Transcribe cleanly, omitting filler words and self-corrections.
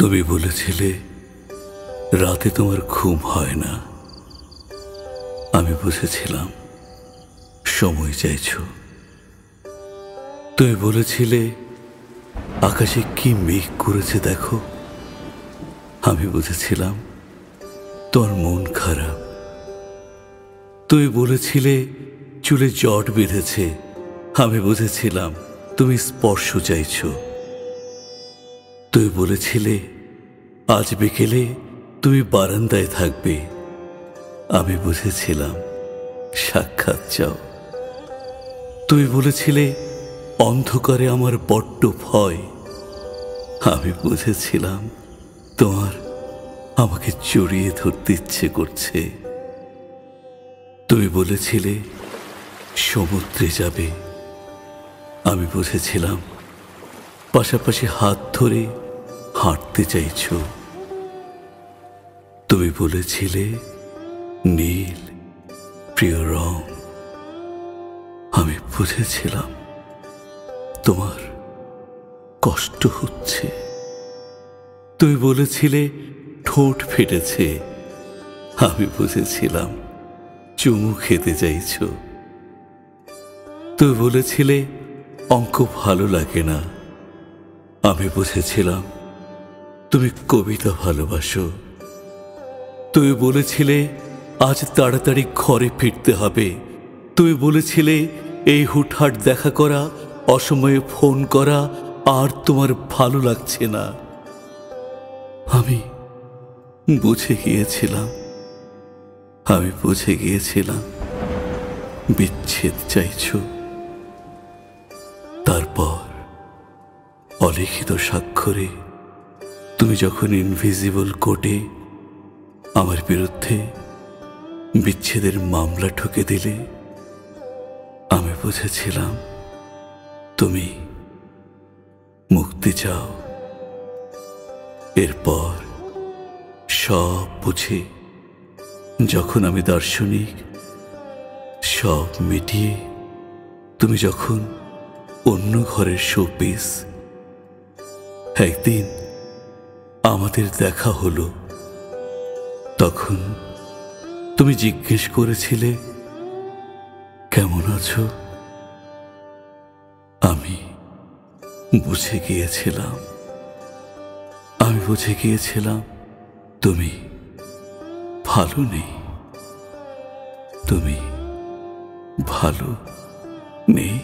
তুমি বলেছিলে রাতে তোমার ঘুম হয় না। আমি বুঝেছিলাম সময় চাইছো। তুমি বলেছিলে আকাশে কি মেঘ করেছে দেখো। আমি বুঝেছিলাম তোমার মন খারাপ। তুমি বলেছিলে চুলে জট বেঁধেছে। আমি বুঝেছিলাম তুমি স্পর্শ চাইছো। তুমি বলেছিলে আজ বিকেলে তুমি বারান্দায় থাকবে। আমি বুঝেছিলাম সাক্ষাৎ চাও। তুমি বলেছিলে অন্ধকারে আমার বড্ড ভয়। আমি বুঝেছিলাম তোমার আমাকে জড়িয়ে ধরতে ইচ্ছে করছে। তুমি বলেছিলে সমুদ্রে যাবে। আমি বুঝেছিলাম পাশাপাশি হাত ধরে হাঁটতে চাইছো। তুমি বলেছিলে নীল প্রিয় রং। আমি বুঝেছিলাম তোমার কষ্ট হচ্ছে। তুমি বলেছিলে ঠোঁট ফেটেছে। আমি বুঝেছিলাম চুমু খেতে চাইছো। তুমি বলেছিলে অঙ্ক ভালো লাগে না। আমি বুঝেছিলাম তুমি কবিতা ভালোবাসো। তুমি বলেছিলে আজ তাড়াতাড়ি ঘরে ফিরতে হবে। তুমি বলেছিলে এই হুটহাট দেখা করা, অসময়ে ফোন করা আর তোমার ভালো লাগছে না। আমি বুঝে গিয়েছিলাম বিচ্ছেদ চাইছো। তারপর অলিখিত স্বাক্ষরে তুমি যখন ইনভিজিবল কোর্টে আমার বিরুদ্ধে বিচ্ছেদের মামলা ঠুকে দিলে, আমি বুঝেছিলাম তুমি মুক্তি চাও। এরপর সব বুঝে যখন আমি দার্শনিক, সব মিটিয়ে তুমি যখন অন্য ঘরের শোপিস। একদিন আমাদের দেখা হলো। তখন তুমি জিজ্ঞেস করেছিলে কেমন আছো। আমি বুঝে গিয়েছিলাম তুমি ভালো নেই।